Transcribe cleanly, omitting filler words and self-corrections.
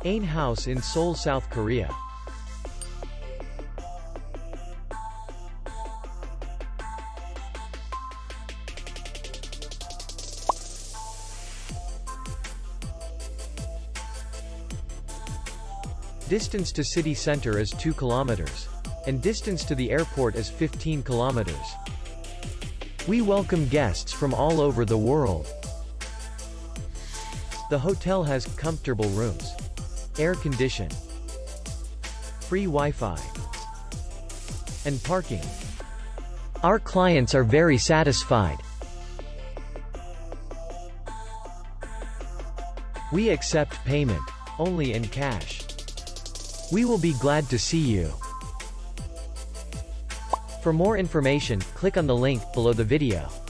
Ain House in Seoul, South Korea. Distance to city center is 2 kilometers. And distance to the airport is 15 kilometers. We welcome guests from all over the world. The hotel has comfortable rooms, air condition, free Wi-Fi, and parking. Our clients are very satisfied. We accept payment only in cash. We will be glad to see you. For more information, click on the link below the video.